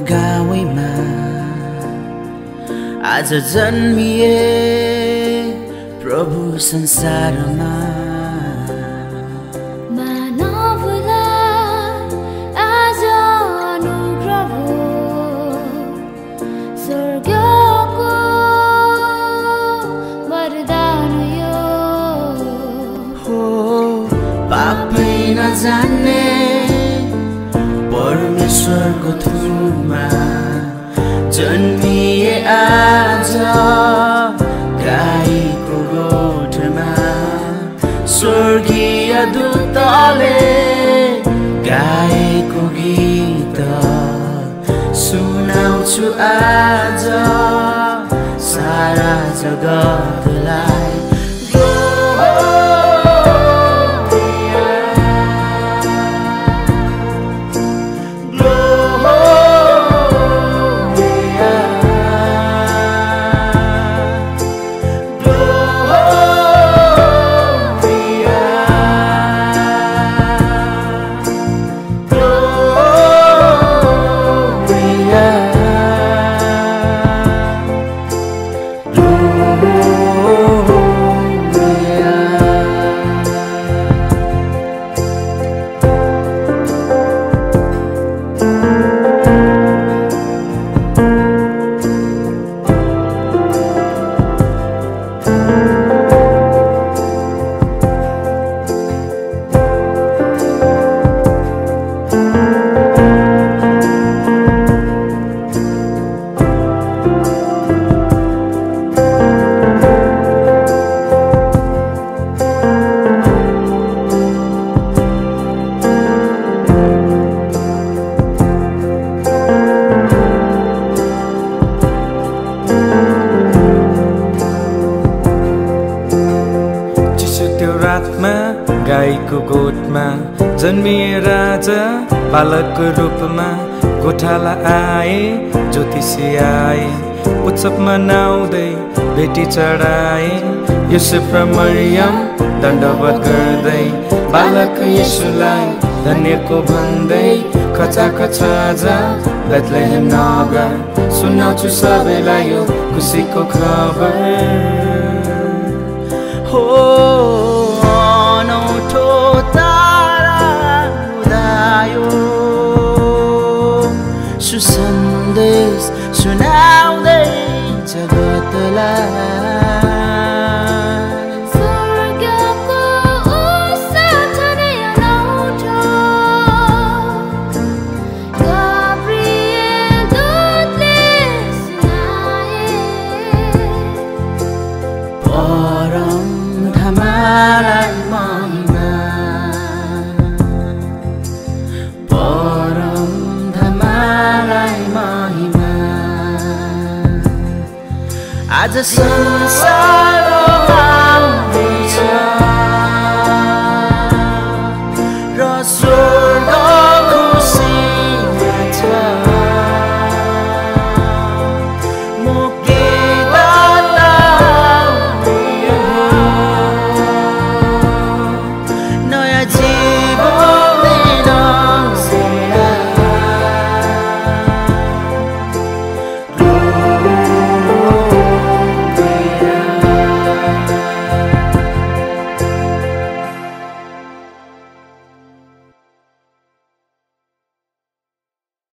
गाउँमा आज जन्मिए प्रभु संसारमा जाने परमेश्वरको थुमा जन्मिए आज गाईको गोठमा स्वर्गीय दूतले गाएको गीत सुनाउँछु आज सारा जगतलाई जन्मिए राजा बालकको रूपमा गोठाला आए ज्योतिषी आए उत्सव मनाउँदै भेटी चढाए युसुफ र मरियम दण्डवत गर्दै बालक येशूलाई धन्यको भन्दै खचा खचा जा बेथलेहेम नगर सुनाउँछु सबैलाई यो खुसीको खबर हो अनौठो सुसन्देश सुनाउँदै जगतलाई स्वर्गको उत्सव झनै अनौठो गाब्रिएल दूतले सुनाए परम धमालाई महिमा परम महिमा आज संसारमा